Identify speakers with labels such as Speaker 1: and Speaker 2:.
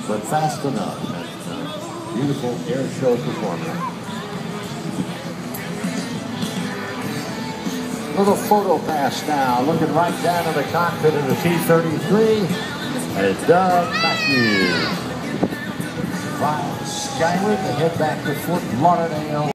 Speaker 1: but fast enough. And, beautiful air show performance. Little photo pass now, looking right down to the cockpit of the T-33 as Doug Matthews flies skyward to head back to Fort Lauderdale.